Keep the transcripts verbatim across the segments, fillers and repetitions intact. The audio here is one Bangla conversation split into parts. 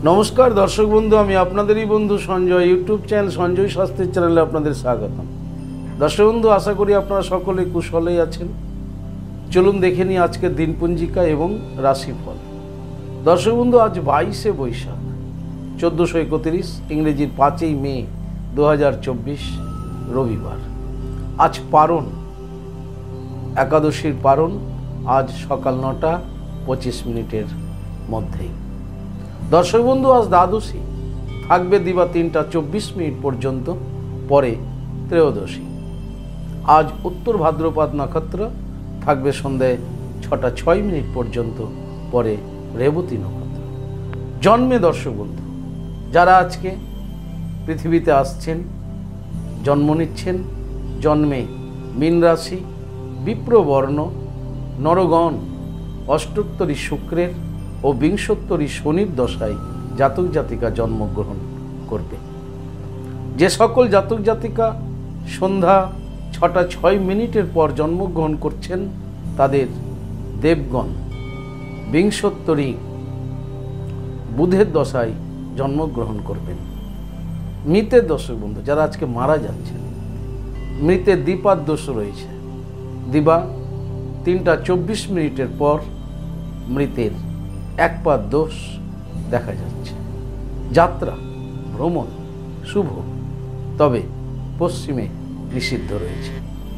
नमस्कार दर्शक बंधु आमी आपनादेरই बंधु सञ्जय यूट्यूब चैनल सञ्जय शास्त्री चैनेले आपनादेर स्वागतम। दर्शक बंधु आशा करी आपनारा सकले कुशलेই आছেন। चलुन देखे निই आजकेर दिनपंजिका एवं राशिफल। दर्शक बंधु आज बाईशे बैशाख चौदोशो एकत्रिश इंग्रेजिर पाँचई मे दो हज़ार चौबीस रविवार। आज पारण एकादशीर पारण आज सकाल नौटा पचिश मिनिटेर मध्येई। दर्शक बंधु आज द्वादशी थाकबे दिबा तीनटा चौबीस मिनिट पर्यन्त परे त्रयोदशी। आज उत्तर भाद्रपद नक्षत्र थाकबे सन्ध्याय छटा छय मिनिट पर्यन्त परे रेवती नक्षत्र। जन्मे दर्शक बंधु যারা আজকে পৃথিবীতে আসছেন জন্ম নিচ্ছেন জন্মে মীন রাশি বিপ্রবর্ণ নরগণ অষ্টোত্তরী শুক্রের ও বিংশোত্তরী শনির দশায় জাতক জাতিকা জন্মগ্রহণ করবে। যে সকল জাতক জাতিকা সন্ধ্যা ছটা ছয় মিনিটের পর জন্মগ্রহণ করছেন তাদের দেবগণ বিংশোত্তরী বুধের দশায় জন্মগ্রহণ করবেন। মৃতের দর্শক বন্ধু যারা আজকে মারা যাচ্ছেন মৃতের দ্বিপাদ দোষ রয়েছে। দিবা তিনটা চব্বিশ মিনিটের পর মৃতের একপাদ দোষ দেখা যাচ্ছে। যাত্রা ভ্রমণ শুভ, তবে পশ্চিমে নিষিদ্ধ রয়েছে।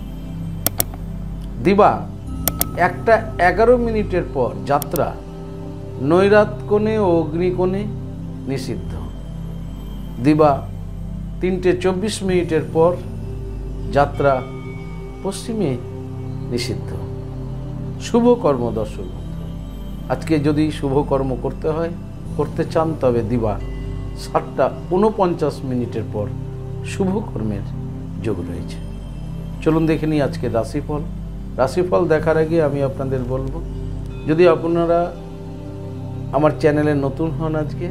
দিবা একটা এগারো মিনিটের পর যাত্রা নৈরাত কোণে ও অগ্নিকোণে নিষিদ্ধ। দিবা তিনটে চব্বিশ মিনিটের পর যাত্রা পশ্চিমে নিষিদ্ধ। শুভ কর্ম দর্শক আজকে যদি শুভ কর্ম করতে হয় করতে চান তবে দিবা সাতটা উনপঞ্চাশ মিনিটের পর শুভ কর্মের যোগ রয়েছে। চলুন দেখে নিই আজকে রাশিফল। রাশিফল দেখার আগে আমি আপনাদের বলবো, যদি আপনারা আমার চ্যানেলে নতুন হন আজকে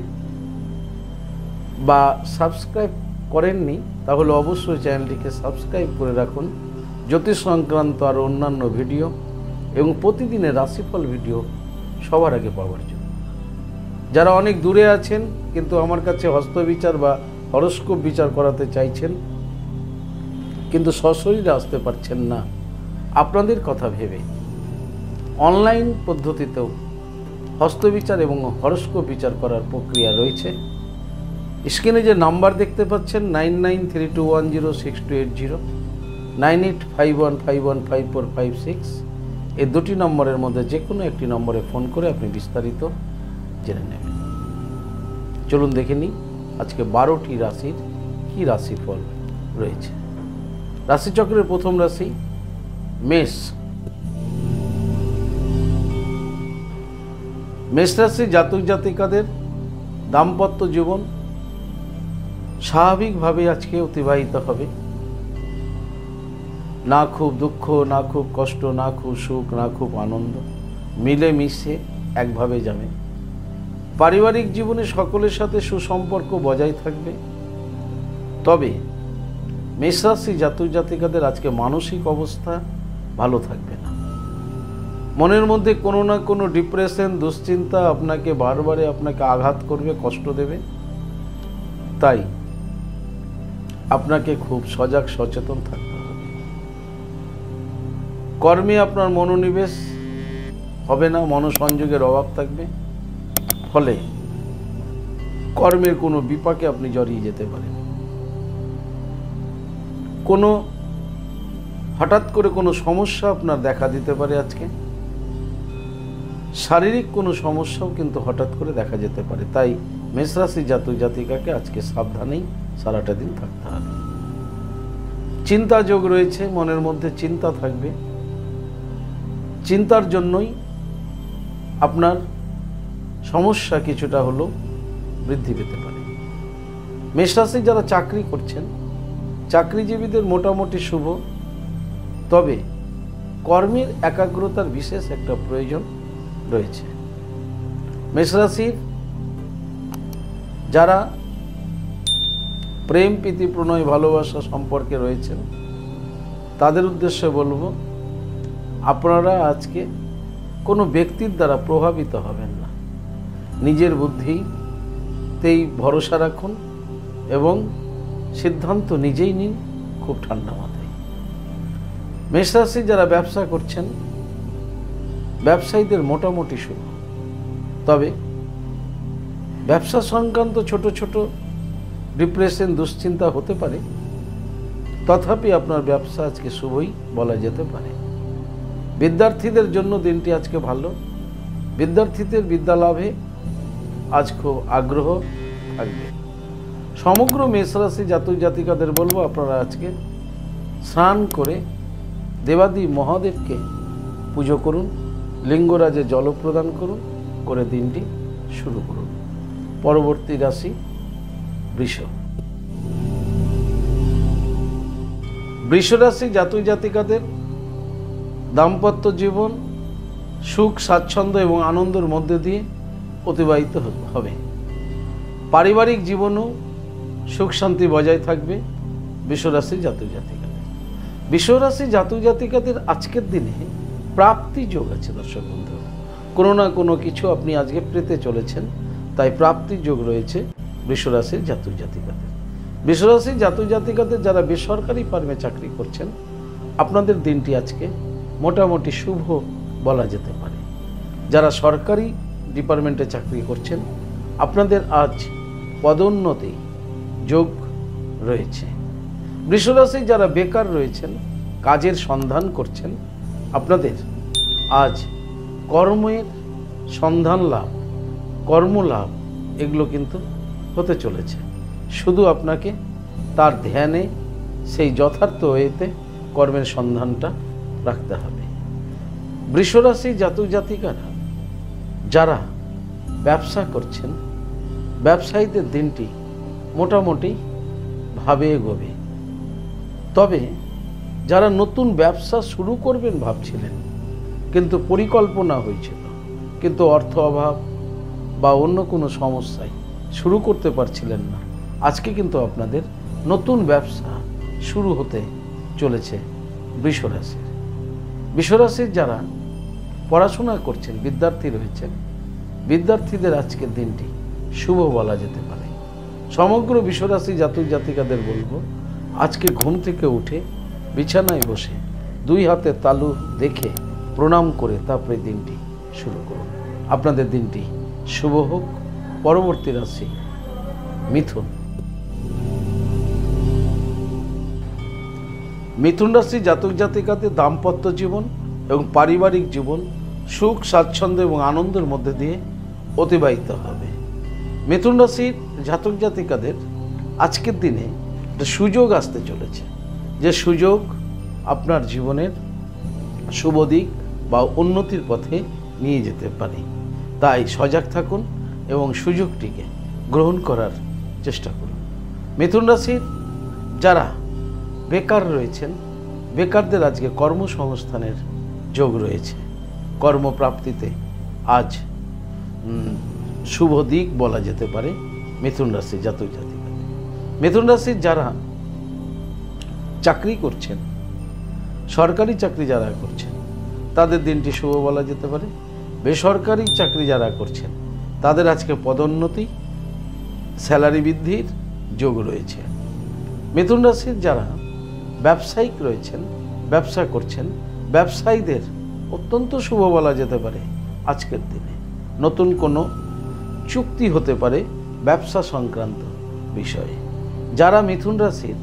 বা সাবস্ক্রাইব করেননি তাহলে অবশ্যই চ্যানেলটিকে সাবস্ক্রাইব করে রাখুন জ্যোতিষ সংক্রান্ত আর অন্যান্য ভিডিও এবং প্রতিদিনের রাশিফল ভিডিও সবার আগে পাওয়ার জন্য। যারা অনেক দূরে আছেন কিন্তু আমার কাছে হস্তবিচার বা হরস্কোপ বিচার করাতে চাইছেন কিন্তু সশরীরে আসতে পারছেন না, আপনাদের কথা ভেবে অনলাইন পদ্ধতিতেও হস্তবিচার এবং হরস্কোপ বিচার করার প্রক্রিয়া রয়েছে। স্ক্রিনে যে নাম্বার দেখতে পাচ্ছেন nine nine three two one zero six two eight zero nine eight five one five one five four five six এই দুটি নম্বরের মধ্যে যে কোনো একটি নম্বরে ফোন করে আপনি বিস্তারিত জেনে নেবেন। চলুন দেখে নিই আজকে বারোটি রাশির কী রাশিফল রয়েছে। রাশিচক্রের প্রথম রাশি মেষ। মেষ রাশির জাতক জাতিকাদের দাম্পত্য জীবন স্বাভাবিকভাবে আজকে অতিবাহিত হবে। না খুব দুঃখ, না খুব কষ্ট, না খুব সুখ, না খুব আনন্দ, মিলেমিশে একভাবে যাবে। পারিবারিক জীবনে সকলের সাথে সুসম্পর্ক বজায় থাকবে। তবে মেষ রাশি জাতক জাতিকাদের আজকে মানসিক অবস্থা ভালো থাকবে না। মনের মধ্যে কোনো না কোনো ডিপ্রেশন দুশ্চিন্তা আপনাকে বারবারে আপনাকে আঘাত করবে, কষ্ট দেবে। তাই আপনাকে খুব সজাগ সচেতন থাকতে হবে। কর্মে আপনার মনোনিবেশ হবে না, মনোসংযোগের অভাব থাকবে, ফলে কর্মের কোনো বিপাকে আপনি জড়িয়ে যেতে পারেন। কোনো হঠাৎ করে কোনো সমস্যা আপনার দেখা দিতে পারে। আজকে শারীরিক কোনো সমস্যাও কিন্তু হঠাৎ করে দেখা যেতে পারে। তাই মেষ রাশি জাতক জাতিকাকে আজকে সাবধানেই সারাটা দিন থাকতে হবে। চিন্তা যোগ রয়েছে, মনের মধ্যে চিন্তা থাকবে। চিন্তার জন্যই আপনার সমস্যা কিছুটা হলেও বৃদ্ধি পেতে পারে। মেষ রাশি যারা চাকরি করছেন চাকরিজীবীদের মোটামুটি শুভ, তবে কর্মের একাগ্রতার বিশেষ একটা প্রয়োজন রয়েছে। মেষ রাশির যারা প্রেম প্রীতি প্রণয় ভালোবাসা সম্পর্কে রয়েছেন তাদের উদ্দেশ্যে বলবো, আপনারা আজকে কোনো ব্যক্তির দ্বারা প্রভাবিত হবেন না। নিজের বুদ্ধি তেই ভরসা রাখুন এবং সিদ্ধান্ত নিজেই নিন খুব ঠান্ডা মাথায়। মেষ রাশি যারা ব্যবসা করছেন, ব্যবসায়ীদের মোটামুটি শুভ, তবে ব্যবসা সংক্রান্ত ছোট ছোট ডিপ্রেশন, দুশ্চিন্তা হতে পারে, তথাপি আপনার ব্যবসা আজকে শুভই বলা যেতে পারে। বিদ্যার্থীদের জন্য দিনটি আজকে ভালো, বিদ্যার্থীদের বিদ্যা লাভে আজ খুব আগ্রহ থাকবে। সমগ্র মেষ রাশি জাতক জাতিকাদের বলবো আপনারা আজকে স্নান করে দেবাদি মহাদেবকে পুজো করুন, লিঙ্গরাজে জল প্রদান করুন, করে দিনটি শুরু করুন। পরবর্তী রাশি বৃষ। বৃষ রাশি জাতক জাতিকাদের দাম্পত্য জীবন সুখ, স্বাচ্ছন্দ্য এবং আনন্দের মধ্যে দিয়ে অতিবাহিত হবে। পারিবারিক জীবনও সুখ শান্তি বজায় থাকবে বৃষ রাশি জাতক জাতিকাদের। বৃষ রাশি জাতক জাতিকাদের আজকের দিনে প্রাপ্তি যোগ আছে। দর্শক বন্ধু, কোনো না কোনো কিছু আপনি আজকে পেতে চলেছেন, তাই প্রাপ্তি যোগ রয়েছে বৃষ রাশির জাতক জাতিকাদের। বৃষ রাশির জাতক জাতিকাদের যারা বেসরকারি ফার্মে চাকরি করছেন, আপনাদের দিনটি আজকে মোটামুটি শুভ বলা যেতে পারে। যারা সরকারি ডিপার্টমেন্টে চাকরি করছেন, আপনাদের আজ পদোন্নতি যোগ রয়েছে। বৃষ রাশি যারা বেকার রয়েছেন, কাজের সন্ধান করছেন, আপনাদের আজ কর্মের সন্ধান লাভ, কর্মলাভ এগুলো কিন্তু হতে চলেছে। শুধু আপনাকে তার ধ্যানে সেই যথার্থ ওয়েতে কর্মের সন্ধানটা রাখতে হবে। বৃষ রাশি জাতক জাতিকারা যারা ব্যবসা করছেন, ব্যবসায়ীদের দিনটি মোটামুটি ভাবে এগোবে। তবে যারা নতুন ব্যবসা শুরু করবেন ভাবছিলেন, কিন্তু পরিকল্পনা হয়েছিল, কিন্তু অর্থ অভাব বা অন্য কোনো সমস্যায় শুরু করতে পারছিলেন না, আজকে কিন্তু আপনাদের নতুন ব্যবসা শুরু হতে চলেছে বৃষ রাশির। বৃষ রাশির যারা পড়াশোনা করছেন, বিদ্যার্থী রয়েছেন, বিদ্যার্থীদের আজকের দিনটি শুভ বলা যেতে পারে। সমগ্র বৃষ রাশি জাতক জাতিকাদের বলবো আজকে ঘুম থেকে উঠে বিছানায় বসে দুই হাতে তালু দেখে প্রণাম করে তারপরে দিনটি শুরু করুন। আপনাদের দিনটি শুভ হোক। পরবর্তী রাশি মিথুন। মিথুন রাশি জাতক জাতিকাদের দাম্পত্য জীবন এবং পারিবারিক জীবন সুখ, স্বাচ্ছন্দ্য এবং আনন্দের মধ্যে দিয়ে অতিবাহিত হবে। মিথুন রাশির জাতক জাতিকাদের আজকের দিনে একটা সুযোগ আসতে চলেছে, যে সুযোগ আপনার জীবনের শুভ দিক বা উন্নতির পথে নিয়ে যেতে পারে। তাই সজাগ থাকুন এবং সুযোগটিকে গ্রহণ করার চেষ্টা করুন। মিথুন রাশির যারা বেকার রয়েছেন, বেকারদের আজকে কর্মসংস্থানের যোগ রয়েছে। কর্মপ্রাপ্তিতে আজ শুভ দিক বলা যেতে পারে মিথুন রাশি জাতক জাতিকা। মিথুন রাশির যারা চাকরি করছেন, সরকারি চাকরি যারা করছেন, তাদের দিনটি শুভ বলা যেতে পারে। বেসরকারি চাকরি যারা করছেন, তাদের আজকে পদোন্নতি, স্যালারি বৃদ্ধির যোগ রয়েছে। মিথুন রাশির যারা ব্যবসায়িক রয়েছেন, ব্যবসা করছেন, ব্যবসায়ীদের অত্যন্ত শুভ বলা যেতে পারে আজকের দিনে। নতুন কোনো চুক্তি হতে পারে ব্যবসা সংক্রান্ত বিষয়ে। যারা মিথুন রাশির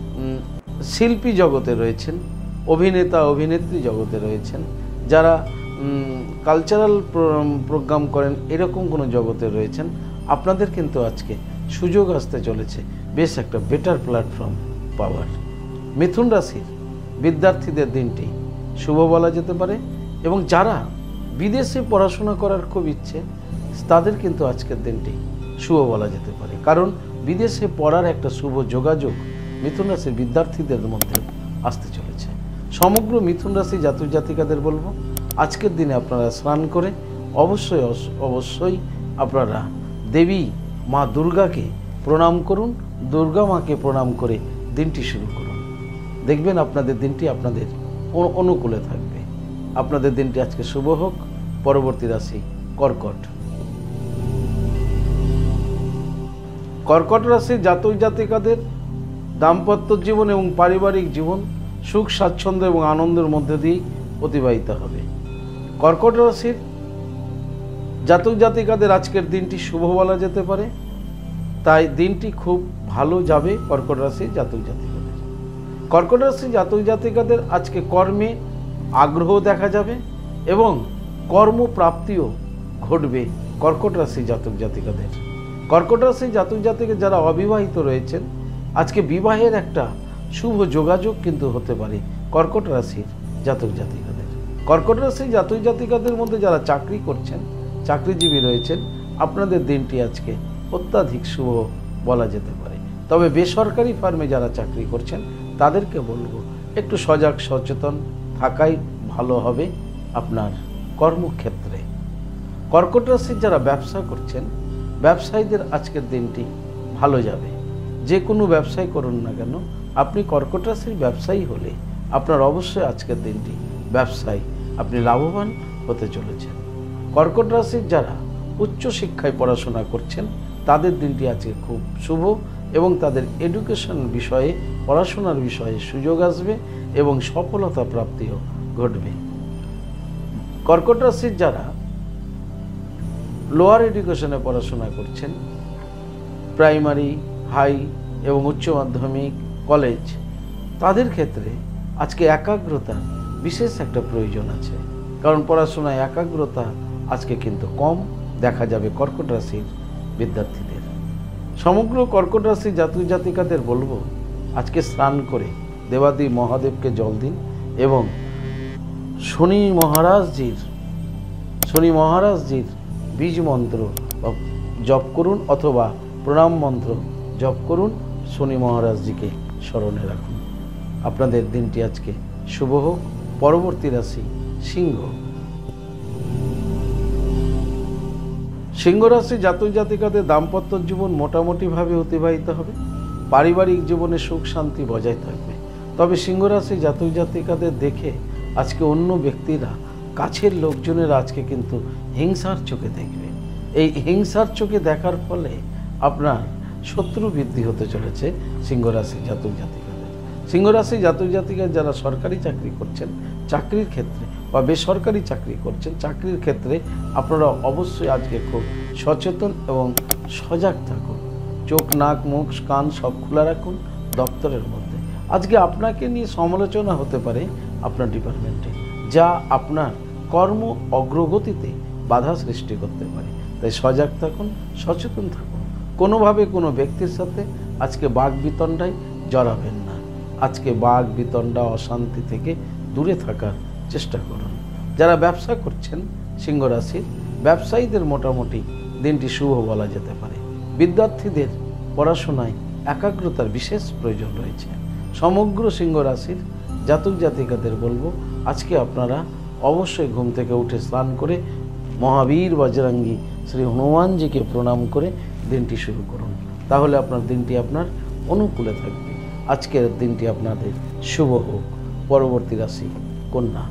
শিল্পী জগতে রয়েছেন, অভিনেতা অভিনেত্রী জগতে রয়েছেন, যারা কালচারাল প্রোগ্রাম করেন, এরকম কোনো জগতে রয়েছেন, আপনাদের কিন্তু আজকে সুযোগ আসতে চলেছে বেশ একটা বেটার প্ল্যাটফর্ম পাওয়ার। মিথুন রাশির বিদ্যার্থীদের দিনটি শুভ বলা যেতে পারে এবং যারা বিদেশে পড়াশোনা করার খুব ইচ্ছে, তাদের কিন্তু আজকের দিনটি শুভ বলা যেতে পারে, কারণ বিদেশে পড়ার একটা শুভ যোগাযোগ মিথুন রাশির বিদ্যার্থীদের মধ্যে আসতে চলেছে। সমগ্র মিথুন রাশি জাতক জাতিকাদের বলবো আজকের দিনে আপনারা স্নান করে অবশ্যই অবশ্যই আপনারা দেবী মা দুর্গাকে প্রণাম করুন, দুর্গা মাকে প্রণাম করে দিনটি শুরু করুন। দেখবেন আপনাদের দিনটি আপনাদের অনুকূলে থাকবে। আপনাদের দিনটি আজকে শুভ হোক। পরবর্তী রাশি কর্কট। কর্কট রাশির জাতক জাতিকাদের দাম্পত্য জীবন এবং পারিবারিক জীবন সুখ স্বাচ্ছন্দ্য এবং আনন্দের মধ্যে দিয়েই অতিবাহিত হবে। কর্কট রাশির জাতক জাতিকাদের আজকের দিনটি শুভ বলা যেতে পারে, তাই দিনটি খুব ভালো যাবে কর্কট রাশির জাতক জাতিকাদের। কর্কট রাশির জাতক জাতিকাদের আজকে কর্মে আগ্রহ দেখা যাবে এবং কর্মপ্রাপ্তিও ঘটবে কর্কট রাশির জাতক জাতিকাদের। কর্কট রাশির জাতক জাতিকা যারা অবিবাহিত রয়েছেন, আজকে বিবাহের একটা শুভ যোগাযোগ কিন্তু হতে পারে কর্কট রাশির জাতক জাতিকাদের। কর্কট রাশির জাতক জাতিকাদের মধ্যে যারা চাকরি করছেন, চাকরিজীবী রয়েছেন, আপনাদের দিনটি আজকে অত্যাধিক শুভ বলা যেতে পারে। তবে বেসরকারি ফার্মে যারা চাকরি করছেন তাদেরকে বলবো একটু সজাগ সচেতন থাকাই ভালো হবে আপনার কর্মক্ষেত্রে। কর্কট রাশির যারা ব্যবসা করছেন, ব্যবসায়ীদের আজকের দিনটি ভালো যাবে। যে কোনো ব্যবসায় করুন না কেন, আপনি কর্কট রাশির ব্যবসায়ী হলে আপনার অবশ্যই আজকের দিনটি ব্যবসায় আপনি লাভবান হতে চলেছেন। কর্কট রাশির যারা উচ্চ শিক্ষায় পড়াশোনা করছেন তাদের দিনটি আজকে খুব শুভ এবং তাদের এডুকেশন বিষয়ে পড়াশোনার বিষয়ে সুযোগ আসবে এবং সফলতা প্রাপ্তিও ঘটবে। কর্কট রাশির যারা লোয়ার এডুকেশনে পড়াশোনা করছেন, প্রাইমারি, হাই এবং উচ্চ মাধ্যমিক, কলেজ, তাদের ক্ষেত্রে আজকে একাগ্রতার বিশেষ একটা প্রয়োজন আছে, কারণ পড়াশোনায় একাগ্রতা আজকে কিন্তু কম দেখা যাবে কর্কট রাশির বিদ্যার্থীদের। সমগ্র কর্কট রাশির জাতক জাতিকাদের বলবো আজকে স্নান করে দেবাদি মহাদেবকে জল দিন এবং শনি মহারাজজির শনি মহারাজজির বীজ মন্ত্র জপ করুন অথবা প্রণাম মন্ত্র জপ করুন, শনি মহারাজজিকে স্মরণে রাখুন। আপনাদের দিনটি আজকে শুভ হোক। পরবর্তী রাশি সিংহ। সিংহ রাশি জাতক জাতিকাদের দাম্পত্য জীবন মোটামুটিভাবে অতিবাহিত হবে, পারিবারিক জীবনে সুখ শান্তি বজায় থাকবে। তবে সিংহ রাশি জাতক জাতিকাদের দেখে আজকে অন্য ব্যক্তিরা, কাছের লোকজনেরা আজকে কিন্তু হিংসার চোখে দেখবে। এই হিংসার চোখে দেখার ফলে আপনার শত্রু বৃদ্ধি হতে চলেছে সিংহ রাশি জাতক জাতিকাদের। সিংহ রাশি জাতক জাতিকা যারা সরকারি চাকরি করছেন, চাকরির ক্ষেত্রে বা বেসরকারি চাকরি করছেন, চাকরির ক্ষেত্রে আপনারা অবশ্যই আজকে খুব সচেতন এবং সজাগ থাকুন। চোখ, নাক, মুখ, কান সব খোলা রাখুন দপ্তরের মধ্যে। আজকে আপনাকে নিয়ে সমালোচনা হতে পারে আপনার ডিপার্টমেন্টে, যা আপনার কর্ম অগ্রগতিতে বাধা সৃষ্টি করতে পারে। তাই সজাগ থাকুন, সচেতন থাকুন। কোনোভাবে কোনো ব্যক্তির সাথে আজকে বাক বিতণ্ডায় জড়াবেন না। আজকে বাক বিতণ্ডা অশান্তি থেকে দূরে থাকার চেষ্টা করুন। যারা ব্যবসা করছেন সিংহ রাশির ব্যবসায়ীদের মোটামুটি দিনটি শুভ বলা যেতে পারে। বিদ্যার্থীদের পড়াশোনায় একাগ্রতার বিশেষ প্রয়োজন রয়েছে। সমগ্র সিংহ রাশির জাতক জাতিকাদের বলবো আজকে আপনারা অবশ্যই ঘুম থেকে উঠে স্নান করে মহাবীর বজরঙ্গী শ্রী হনুমানজিকে প্রণাম করে দিনটি শুরু করুন, তাহলে আপনার দিনটি আপনার অনুকূলে থাকবে। আজকের দিনটি আপনাদের শুভ হোক। পরবর্তী রাশি কন্যা।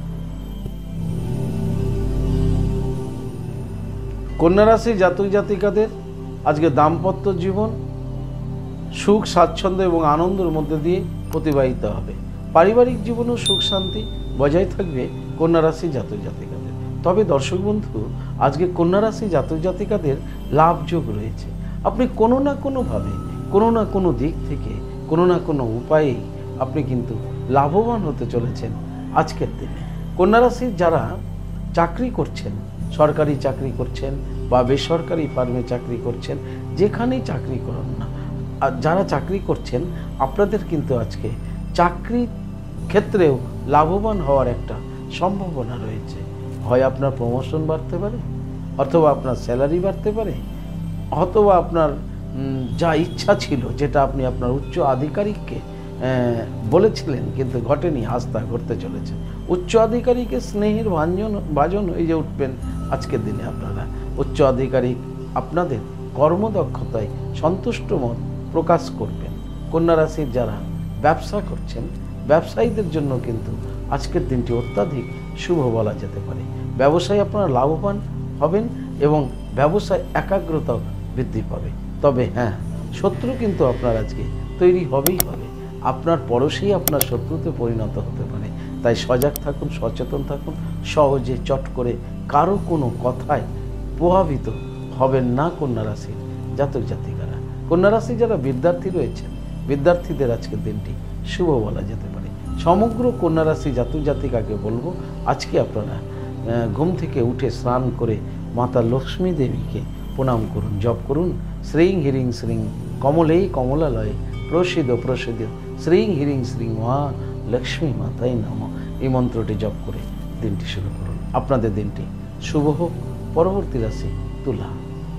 কন্যা রাশি জাতক জাতিকাদের আজকে দাম্পত্য জীবন সুখ স্বাচ্ছন্দ্য এবং আনন্দের মধ্যে দিয়ে অতিবাহিত হবে। পারিবারিক জীবনেও সুখ শান্তি বজায় থাকবে কন্যা রাশি জাতক জাতিকাদের। তবে দর্শক বন্ধু, আজকে কন্যা রাশি জাতক জাতিকাদের লাভযোগ রয়েছে। আপনি কোনো না কোনোভাবে, কোনো না কোনো দিক থেকে, কোনো না কোনো উপায়ে আপনি কিন্তু লাভবান হতে চলেছেন আজকের দিনে। কন্যা রাশির যারা চাকরি করছেন, সরকারি চাকরি করছেন বা বেসরকারি ফার্মে চাকরি করছেন, যেখানেই চাকরি করুন না, আর যারা চাকরি করছেন আপনাদের কিন্তু আজকে চাকরির ক্ষেত্রেও লাভবান হওয়ার একটা সম্ভাবনা রয়েছে। হয় আপনার প্রমোশন বাড়তে পারে, অথবা আপনার স্যালারি বাড়তে পারে, অথবা আপনার যা ইচ্ছা ছিল, যেটা আপনি আপনার উচ্চ আধিকারিককে বলেছিলেন কিন্তু ঘটেনি, আজ তা ঘটতে চলেছে। উচ্চ আধিকারিকের স্নেহের ভাঞ্জন ভাজন হয়ে যে উঠবেন আজকের দিনে। আপনারা উচ্চ আধিকারিক আপনাদের কর্মদক্ষতায় সন্তুষ্ট মত প্রকাশ করবেন। কন্যা রাশির যারা ব্যবসা করছেন, ব্যবসায়ীদের জন্য কিন্তু আজকের দিনটি অত্যাধিক শুভ বলা যেতে পারে। ব্যবসায় আপনারা লাভবান হবেন এবং ব্যবসায় একাগ্রতাও বৃদ্ধি পাবে। তবে হ্যাঁ, শত্রু কিন্তু আপনার আজকে তৈরি হবেই হবে। আপনার পরশেই আপনার শত্রুতে পরিণত হতে পারে। তাই সজাগ থাকুন, সচেতন থাকুন। সহজে চট করে কারো কোনো কথায় প্রভাবিত হবেন না কন্যা রাশির জাতক জাতিকারা। কন্যা রাশি যারা বিদ্যার্থী রয়েছেন, বিদ্যার্থীদের আজকের দিনটি শুভ বলা যেতে পারে। সমগ্র কন্যা রাশি জাতক জাতিকাকে বলবো, আজকে আপনারা ঘুম থেকে উঠে স্নান করে মাতা লক্ষ্মী দেবীকে প্রণাম করুন, জপ করুন শ্রীং হিরিং শ্রীং কমলেই কমলালয়ে প্রসিদ্ধ প্রসিদ্ধ শ্রীং হিরিং শ্রীং মহা লক্ষ্মী মাতাই নম। এই মন্ত্রটি জপ করে দিনটি শুরু করুন। আপনাদের দিনটি শুভ হোক। পরবর্তী রাশি তুলা।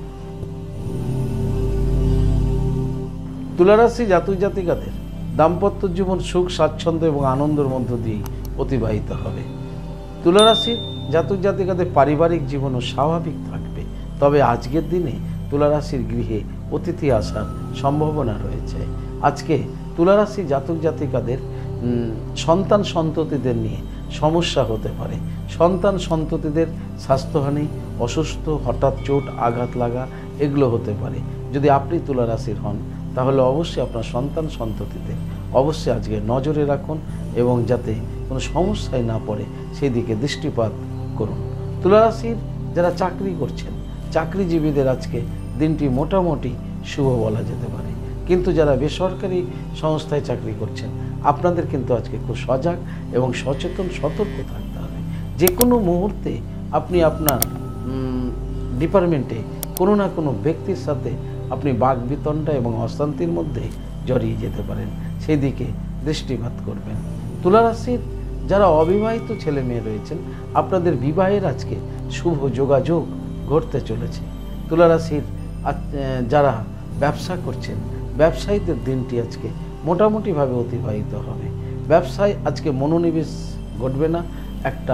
তুলা রাশি জাতক জাতিকাদের দাম্পত্য জীবন সুখ স্বাচ্ছন্দ্য এবং আনন্দের মধ্য দিয়েই অতিবাহিত হবে। তুলা রাশির জাতক জাতিকাদের পারিবারিক জীবনও স্বাভাবিক থাকবে। তবে আজকের দিনে তুলা রাশির গৃহে অতিথি আসার সম্ভাবনা রয়েছে। আজকে তুলা রাশি জাতক জাতিকাদের সন্তান সন্ততিদের নিয়ে সমস্যা হতে পারে। সন্তান সন্ততিদের স্বাস্থ্যহানি, অসুস্থ, হঠাৎ চোট আঘাত লাগা এগুলো হতে পারে। যদি আপনি তুলা রাশির হন তাহলে অবশ্যই আপনার সন্তান সন্ততিদের অবশ্যই আজকে নজরে রাখুন এবং যাতে কোনো সমস্যায় না পড়ে সেই দিকে দৃষ্টিপাত করুন। তুলা রাশির যারা চাকরি করছেন, চাকরিজীবীদের আজকে দিনটি মোটামুটি শুভ বলা যেতে পারে। কিন্তু যারা বেসরকারি সংস্থায় চাকরি করছেন আপনাদের কিন্তু আজকে খুব সজাগ এবং সচেতন সতর্ক থাকতে হবে। যে কোনো মুহূর্তে আপনি আপনার ডিপার্টমেন্টে কোনো না কোনো ব্যক্তির সাথে আপনি বাকবিতণ্ডা এবং অশান্তির মধ্যে জড়িয়ে যেতে পারেন, সেই দিকে দৃষ্টিপাত করবেন। তুলা রাশির যারা অবিবাহিত ছেলে মেয়ে রয়েছেন আপনাদের বিবাহের আজকে শুভ যোগাযোগ ঘটতে চলেছে। তুলা রাশির যারা ব্যবসা করছেন ব্যবসায়ীদের দিনটি আজকে মোটামুটিভাবে অতিবাহিত হবে। ব্যবসায় আজকে মনোনিবেশ ঘটবে না, একটা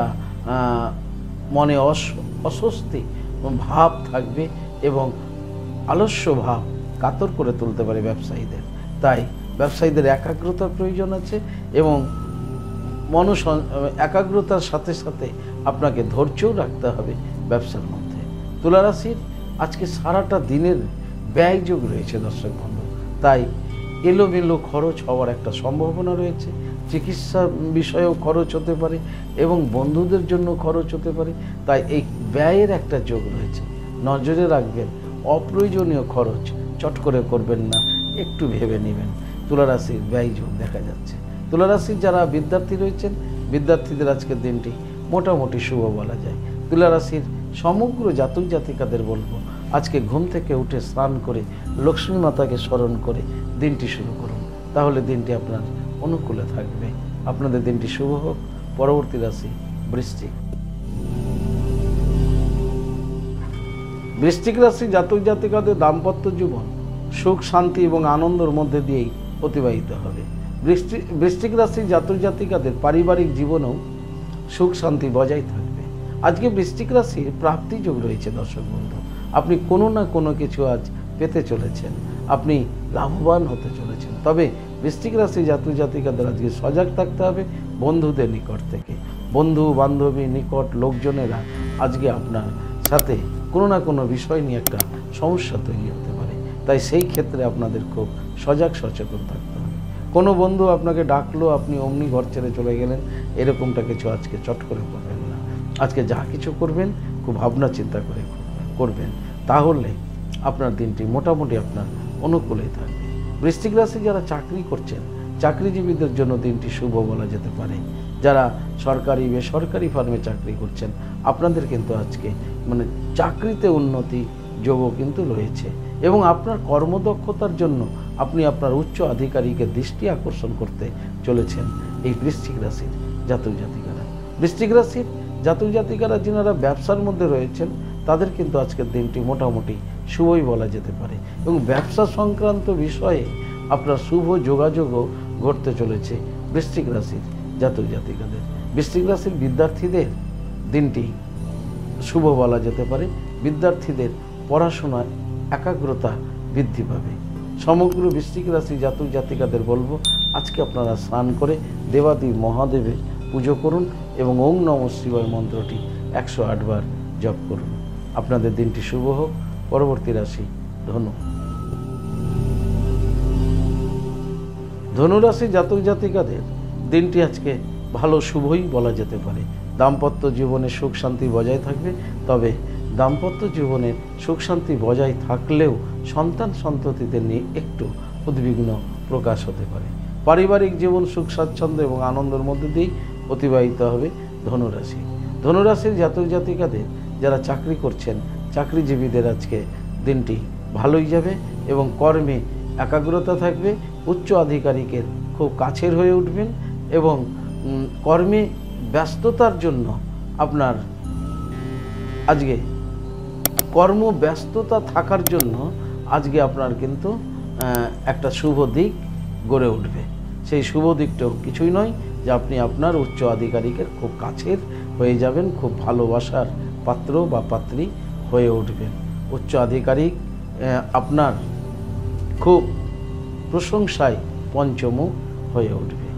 মনে অস্বস্তি ভাব থাকবে এবং আলস্য ভাব কাতর করে তুলতে পারে ব্যবসায়ীদের। তাই ব্যবসায়ীদের একাগ্রতার প্রয়োজন আছে এবং মন একাগ্রতার সাথে সাথে আপনাকে ধৈর্যও রাখতে হবে ব্যবসার মধ্যে। তুলা রাশির আজকে সারাটা দিনের ব্যয়যোগ রয়েছে দর্শক বন্ধু, তাই এলোমেলো খরচ হওয়ার একটা সম্ভাবনা রয়েছে। চিকিৎসা বিষয়েও খরচ হতে পারে এবং বন্ধুদের জন্য খরচ হতে পারে। তাই এই ব্যয়ের একটা যোগ রয়েছে, নজরে রাখবেন। অপ্রয়োজনীয় খরচ চট করে করবেন না, একটু ভেবে নেবেন। তুলা রাশির ব্যয় যোগ দেখা যাচ্ছে। তুলা রাশির যারা বিদ্যার্থী রয়েছেন বিদ্যার্থীদের আজকের দিনটি মোটামুটি শুভ বলা যায়। তুলা রাশির সমগ্র জাতক জাতিকাদের বলবো, আজকে ঘুম থেকে উঠে স্নান করে লক্ষ্মী মাতাকে স্মরণ করে দিনটি শুরু করুন, তাহলে দিনটি আপনার অনুকূলে থাকবে। আপনাদের দিনটি শুভ হোক। পরবর্তী রাশি বৃশ্চিক। বৃশ্চিক রাশি জাতক জাতিকাদের দাম্পত্য জীবন সুখ শান্তি এবং আনন্দের মধ্যে দিয়েই অতিবাহিত হবে। বৃষ্টি বৃশ্চিক রাশি জাতক জাতিকাদের পারিবারিক জীবনেও সুখ শান্তি বজায় থাকবে। আজকে বৃশ্চিক রাশির প্রাপ্তি যোগ রয়েছে দর্শক বন্ধু। আপনি কোনো না কোনো কিছু আজ পেতে চলেছেন, আপনি লাভবান হতে চলেছেন। তবে বৃশ্চিক রাশি জাতক জাতিকাদের আজকে সজাগ থাকতে হবে বন্ধুদের নিকট থেকে। বন্ধু বান্ধবী নিকট লোকজনেরা আজকে আপনার সাথে কোনো না কোনো বিষয় নিয়ে একটা সমস্যা তৈরি হতে পারে। তাই সেই ক্ষেত্রে আপনাদের খুব সজাগ সচেতন থাকতে হবে। কোনো বন্ধু আপনাকে ডাকলো, আপনি অমনি ঘর ছেড়ে চলে গেলেন, এরকমটা কিছু আজকে চট করে করবেন না। আজকে যা কিছু করবেন খুব ভাবনা চিন্তা করে করবেন, তাহলে আপনার দিনটি মোটামুটি আপনার অনুকূলেই থাকবে। বৃশ্চিক রাশি যারা চাকরি করছেন চাকরিজীবীদের জন্য দিনটি শুভ বলা যেতে পারে। যারা সরকারি বেসরকারি ফার্মে চাকরি করছেন আপনাদের কিন্তু আজকে মানে চাকরিতে উন্নতি যোগও কিন্তু রয়েছে এবং আপনার কর্মদক্ষতার জন্য আপনি আপনার উচ্চ আধিকারিকের দৃষ্টি আকর্ষণ করতে চলেছেন এই বৃশ্চিক রাশির জাতক জাতিকারা। বৃশ্চিক রাশির জাতক জাতিকারা যিনারা ব্যবসার মধ্যে রয়েছেন তাদের কিন্তু আজকের দিনটি মোটামুটি শুভই বলা যেতে পারে এবং ব্যবসা সংক্রান্ত বিষয়ে আপনার শুভ যোগাযোগও ঘটতে চলেছে বৃশ্চিক রাশির জাতক জাতিকাদের। বৃশ্চিক রাশির বিদ্যার্থীদের দিনটি শুভ বলা যেতে পারে। বিদ্যার্থীদের পড়াশোনায় একাগ্রতা বৃদ্ধি পাবে। সমগ্র বৃশ্চিক রাশি জাতক জাতিকাদের বলবো, আজকে আপনারা স্নান করে দেবাদেব মহাদেবের পুজো করুন এবং ওং নমঃ শিবায় মন্ত্রটি একশো আট বার জপ করুন। আপনাদের দিনটি শুভ হোক। পরবর্তী রাশি ধনু। ধনুরাশি জাতক জাতিকাদের দিনটি আজকে ভালো শুভই বলা যেতে পারে। দাম্পত্য জীবনে সুখ শান্তি বজায় থাকবে, তবে দাম্পত্য জীবনে সুখ শান্তি বজায় থাকলেও সন্তান সন্ততিদের নিয়ে একটু উদ্বিগ্ন প্রকাশ হতে পারে। পারিবারিক জীবন সুখ স্বাচ্ছন্দ্য এবং আনন্দের মধ্যে দিয়েই অতিবাহিত হবে ধনুরাশি। ধনুরাশির জাতক জাতিকাদের যারা চাকরি করছেন, চাকরিজীবীদের আজকে দিনটি ভালোই যাবে এবং কর্মে একাগ্রতা থাকবে। উচ্চ আধিকারিকের খুব কাছের হয়ে উঠবেন এবং কর্মে ব্যস্ততার জন্য আপনার আজকে কর্মব্যস্ততা থাকার জন্য আজকে আপনার কিন্তু একটা শুভ দিক গড়ে উঠবে। সেই শুভ দিকটাও কিছুই নয় যে আপনি আপনার উচ্চ আধিকারিকের খুব কাছের হয়ে যাবেন, খুব ভালোবাসার পাত্র বা পাত্রী হয়ে উঠবেন। উচ্চ আধিকারিক আপনার খুব প্রশংসায় পঞ্চমুখ হয়ে উঠবে।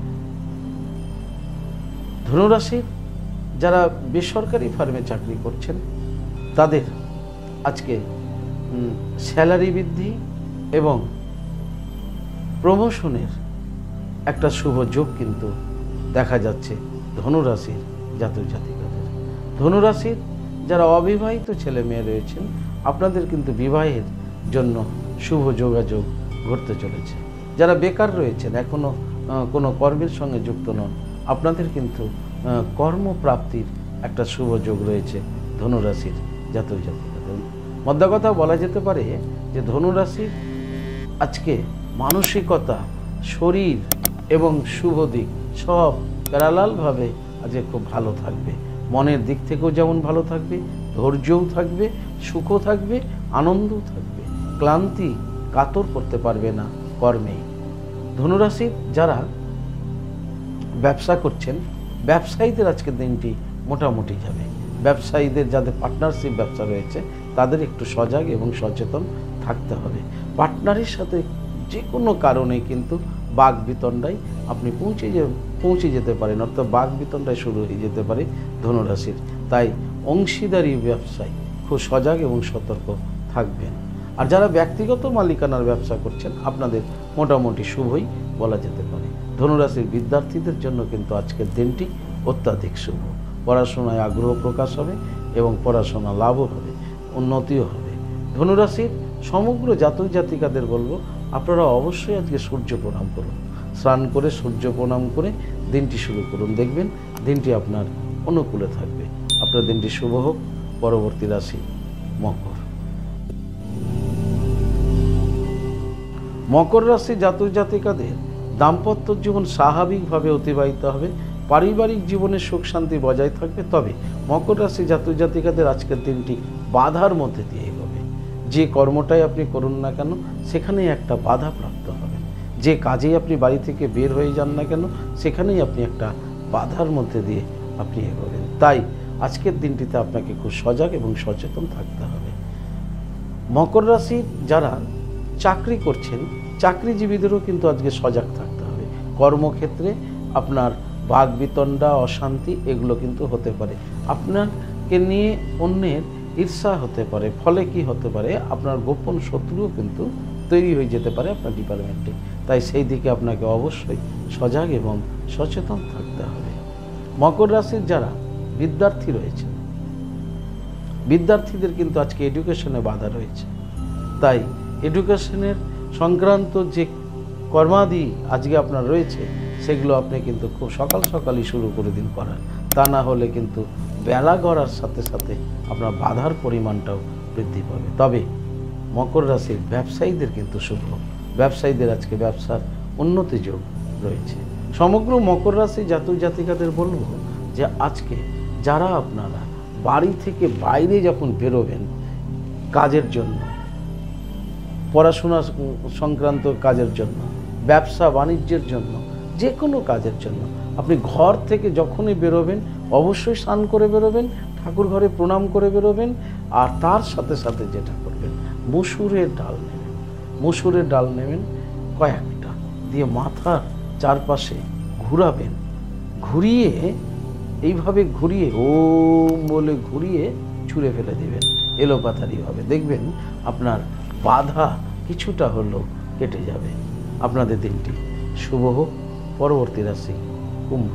ধনুরাশির যারা বেসরকারি ফার্মে চাকরি করছেন তাদের আজকে স্যালারি বৃদ্ধি এবং প্রমোশনের একটা শুভ যোগ কিন্তু দেখা যাচ্ছে ধনুরাশির জাতক জাতিকাদের। ধনুরাশির যারা অবিবাহিত ছেলে মেয়ে রয়েছেন আপনাদের কিন্তু বিবাহের জন্য শুভ যোগাযোগ ঘটতে চলেছে। যারা বেকার রয়েছেন, এখনও কোনো কর্মের সঙ্গে যুক্ত নন, আপনাদের কিন্তু কর্মপ্রাপ্তির একটা শুভ যোগ রয়েছে ধনুরাশির জাতক জাতিকাদের। মধ্যে কথা বলা যেতে পারে যে ধনুরাশির আজকে মানসিকতা, শরীর এবং শুভ দিক সব প্যারালালভাবে আজকে খুব ভালো থাকবে। মনের দিক থেকেও যেমন ভালো থাকবে, ধৈর্যও থাকবে, সুখও থাকবে, আনন্দও থাকবে। ক্লান্তি কাতর করতে পারবে না কর্মে। ধনুরাশির যারা ব্যবসা করছেন, ব্যবসায়ীদের আজকের দিনটি মোটামুটি যাবে। ব্যবসায়ীদের যাদের পার্টনারশিপ ব্যবসা রয়েছে তাদের একটু সজাগ এবং সচেতন থাকতে হবে। পার্টনারের সাথে যে কোনো কারণে কিন্তু বাঘ বিতণ্ডায় আপনি পৌঁছে যে পৌঁছে যেতে পারেন, অর্থাৎ বাঘ বিতণ্ডায় শুরু হয়ে যেতে পারে ধনুরাশির। তাই অংশীদারি ব্যবসায় খুব সজাগ এবং সতর্ক থাকবেন। আর যারা ব্যক্তিগত মালিকানার ব্যবসা করছেন আপনাদের মোটামুটি শুভই বলা যেতে পারে। ধনুরাশির বিদ্যার্থীদের জন্য কিন্তু আজকের দিনটি অত্যাধিক শুভ। পড়াশোনায় আগ্রহ প্রকাশ হবে এবং পড়াশোনা লাভও হবে, উন্নতিও হবে। ধনুরাশির সমগ্র জাতক জাতিকাদের বলবো আপনারা অবশ্যই আজকে সূর্য প্রণাম করুন। স্নান করে সূর্য প্রণাম করে দিনটি শুরু করুন, দেখবেন দিনটি আপনার অনুকূলে থাকবে। আপনার দিনটি শুভ হোক। পরবর্তী রাশি মকর। মকর রাশি জাতক জাতিকাদের দাম্পত্য জীবন স্বাভাবিকভাবে অতিবাহিত হবে। পারিবারিক জীবনে সুখ শান্তি বজায় থাকবে। তবে মকর রাশি জাতক জাতিকাদের আজকের দিনটি বাধার মধ্যে দিয়ে এগোবে। যে কর্মটাই আপনি করুন না কেন সেখানেই একটা বাধা প্রাপ্ত হবেন। যে কাজেই আপনি বাড়ি থেকে বের হয়ে যান না কেন সেখানেই আপনি একটা বাধার মধ্যে দিয়ে আপনি এগোবেন। তাই আজকের দিনটিতে আপনাকে খুব সজাগ এবং সচেতন থাকতে হবে। মকর রাশি যারা চাকরি করছেন চাকরিজীবীদেরও কিন্তু আজকে সজাগ থাকতে হবে। কর্মক্ষেত্রে আপনার বাঘ বিতণ্ডা, অশান্তি এগুলো কিন্তু হতে পারে। আপনাকে নিয়ে অন্যের ঈর্ষা হতে পারে। ফলে কি হতে পারে, আপনার গোপন শত্রুও কিন্তু তৈরি হয়ে যেতে পারে আপনার ডিপার্টমেন্টে। তাই সেই দিকে আপনাকে অবশ্যই সজাগ এবং সচেতন থাকতে হবে। মকর রাশির যারা বিদ্যার্থী রয়েছে বিদ্যার্থীদের কিন্তু আজকে এডুকেশনে বাধা রয়েছে। তাই এডুকেশনের সংক্রান্ত যে কর্মাদি আজকে আপনার রয়েছে সেগুলো আপনি কিন্তু খুব সকাল সকালই শুরু করে দিন করার। তা না হলে কিন্তু বেলা গড়ার সাথে সাথে আপনার বাধার পরিমাণটাও বৃদ্ধি পাবে। তবে মকর রাশির ব্যবসায়ীদের কিন্তু শুভ। ব্যবসায়ীদের আজকে ব্যবসার উন্নতি যোগ রয়েছে। সমগ্র মকর রাশি জাতক জাতিকাদের বলবো যে আজকে যারা আপনারা বাড়ি থেকে বাইরে যখন বেরোবেন কাজের জন্য, পড়াশোনা সংক্রান্ত কাজের জন্য, ব্যবসা বাণিজ্যের জন্য, যে কোনো কাজের জন্য আপনি ঘর থেকে যখনই বেরোবেন অবশ্যই স্নান করে বেরোবেন, ঠাকুর ঘরে প্রণাম করে বেরোবেন। আর তার সাথে সাথে যেটা করবেন, মসুরের ডাল নেবেন। মসুরের ডাল নেবেন কয়েকটা, দিয়ে মাথার চারপাশে ঘুরাবেন। ঘুরিয়ে এইভাবে ঘুরিয়ে ওম বলে ঘুরিয়ে ছুঁড়ে ফেলে দেবেন এলোপাথারিভাবে। দেখবেন আপনার বাধা কিছুটা হলেও কেটে যাবে আপনাদের দিনটি। শুভ হোক। পরবর্তী রাশি কুম্ভ।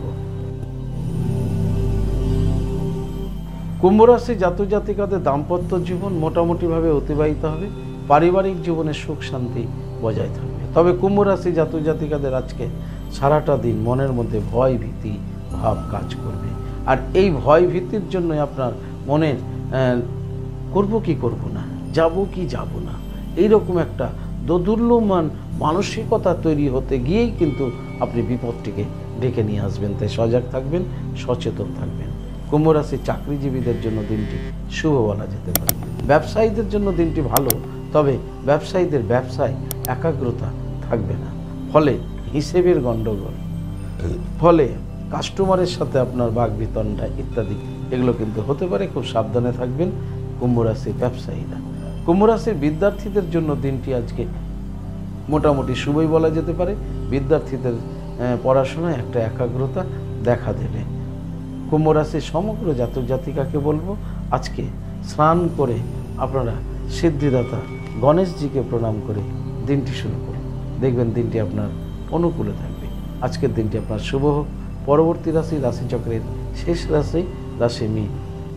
কুম্ভ রাশি জাতক জাতিকাদের দাম্পত্য জীবন মোটামুটিভাবে অতিবাহিত হবে। পারিবারিক জীবনে সুখ শান্তি বজায় থাকবে। তবে কুম্ভ রাশি জাতক জাতিকাদের আজকে সারাটা দিন মনের মধ্যে ভয় ভীতি ভাব কাজ করবে। আর এই ভয় ভীতির জন্যই আপনার মনের করব কি করব না, যাব কি যাব না, এইরকম একটা দোদুল্যমান মানসিকতা তৈরি হতে গিয়েই কিন্তু আপনি বিপদটিকে ডেকে নিয়ে আসবেন। তাই সজাগ থাকবেন, সচেতন থাকবেন। কুম্ভ রাশির চাকরিজীবীদের জন্য দিনটি শুভ বলা যেতে পারে। ব্যবসায়ীদের জন্য দিনটি ভালো, তবে ব্যবসায়ীদের ব্যবসায় একাগ্রতা থাকবে না, ফলে হিসেবের গণ্ডগোল, ফলে কাস্টমারের সাথে আপনার বাগবিতণ্ডা ইত্যাদি এগুলো কিন্তু হতে পারে। খুব সাবধানে থাকবেন কুম্ভ রাশির ব্যবসায়ীরা। কুম্ভ রাশির বিদ্যার্থীদের জন্য দিনটি আজকে মোটামুটি শুভই বলা যেতে পারে। বিদ্যার্থীদের পড়াশোনায় একটা একাগ্রতা দেখা দেবে। কুম্ভ রাশির সমগ্র জাতক জাতিকাকে বলবো আজকে স্নান করে আপনারা সিদ্ধিদাতা গণেশজিকে প্রণাম করে দিনটি শুরু করুন। দেখবেন দিনটি আপনার অনুকূলে থাকবে। আজকের দিনটি আপনার শুভ হোক। পরবর্তী রাশি রাশিচক্রের শেষ রাশি রাশি মীন।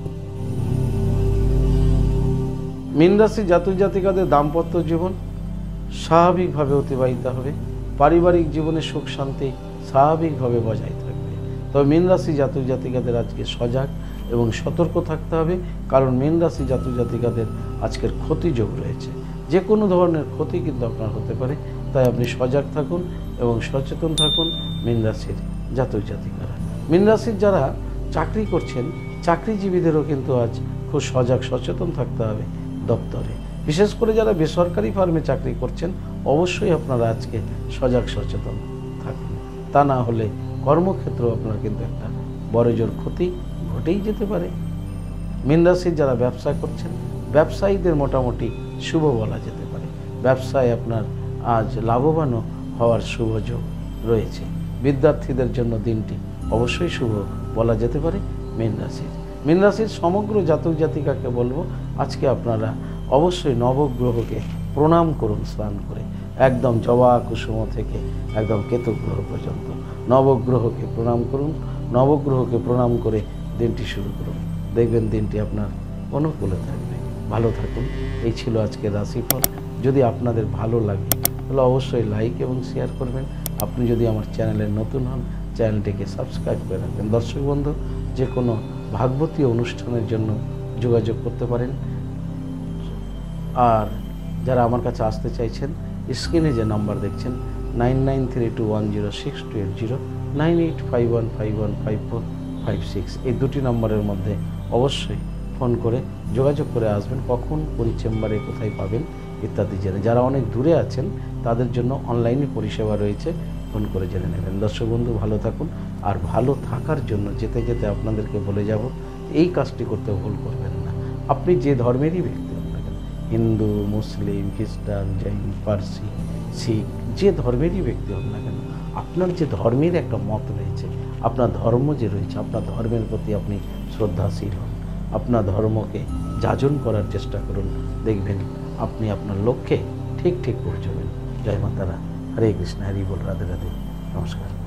মীন রাশি জাতক জাতিকাদের দাম্পত্য জীবন স্বাভাবিকভাবে অতিবাহিত হবে। পারিবারিক জীবনে সুখ শান্তি স্বাভাবিকভাবে বজায় থাকবে। তবে মীন রাশি জাতক জাতিকাদের আজকে সজাগ এবং সতর্ক থাকতে হবে, কারণ মীন রাশি জাতক জাতিকাদের আজকের ক্ষতিযোগ রয়েছে। যে কোনো ধরনের ক্ষতি কিন্তু আপনার হতে পারে। তাই আপনি সজাগ থাকুন এবং সচেতন থাকুন মীন রাশির জাতক জাতিকারা। মীন রাশির যারা চাকরি করছেন চাকরিজীবীদেরও কিন্তু আজ খুব সজাগ সচেতন থাকতে হবে দপ্তরে। বিশেষ করে যারা বেসরকারি ফার্মে চাকরি করছেন অবশ্যই আপনারা আজকে সজাগ সচেতন থাকুন। তা না হলে কর্মক্ষেত্রেও আপনার কিন্তু একটা বড়জোর ক্ষতি ঘটেই যেতে পারে। মীন রাশির যারা ব্যবসা করছেন ব্যবসায়ীদের মোটামুটি শুভ বলা যেতে পারে। ব্যবসায় আপনার আজ লাভবানও হওয়ার শুভ যোগ রয়েছে। বিদ্যার্থীদের জন্য দিনটি অবশ্যই শুভ বলা যেতে পারে মীন রাশির। মীন রাশির সমগ্র জাতক জাতিকাকে বলবো আজকে আপনারা অবশ্যই নবগ্রহকে প্রণাম করুন স্নান করে। একদম জবা কুসুম থেকে একদম কেতু গ্রহ পর্যন্ত নবগ্রহকে প্রণাম করুন। নবগ্রহকে প্রণাম করে দিনটি শুরু করুন। দেখবেন দিনটি আপনার অনুকূলে থাকবে। ভালো থাকুন। এই ছিল আজকের রাশিফল। যদি আপনাদের ভালো লাগে তাহলে অবশ্যই লাইক এবং শেয়ার করবেন। আপনি যদি আমার চ্যানেলের নতুন হন চ্যানেলটিকে সাবস্ক্রাইব করে রাখবেন। দর্শক বন্ধু, যে কোনো ভাগবতীয় অনুষ্ঠানের জন্য যোগাযোগ করতে পারেন। আর যারা আমার কাছে আসতে চাইছেন স্ক্রিনে যে নাম্বার দেখছেন nine nine three two one zero six two eight zero nine eight five one five one five four five six এই দুটি নম্বরের মধ্যে অবশ্যই ফোন করে যোগাযোগ করে আসবেন। কখন কোন চেম্বারে কোথায় পাবেন ইত্যাদি জেনে। যারা অনেক দূরে আছেন তাদের জন্য অনলাইনে পরিষেবা রয়েছে, ফোন করে জেনে নেবেন। দর্শক বন্ধু ভালো থাকুন। আর ভালো থাকার জন্য যেতে যেতে আপনাদেরকে বলে যাব এই কাজটি করতে ভুল করবেন না। আপনি যে ধর্মেরই ব্যক্তি হন না কেন, হিন্দু মুসলিম খ্রিস্টান জৈন পার্সি শিখ যে ধর্মেরই ব্যক্তি হন না কেন, আপনার যে ধর্মের একটা মত রয়েছে, আপনার ধর্ম যে রয়েছে, আপনার ধর্মের প্রতি আপনি শ্রদ্ধাশীল হন। আপনার ধর্মকে যাজন করার চেষ্টা করুন। দেখবেন আপনি আপনার লক্ষ্যে ঠিক ঠিক পৌঁছবেন। জয় মাতারা। হরে কৃষ্ণ, হরি বল, রাধে রাধে, নমস্কার।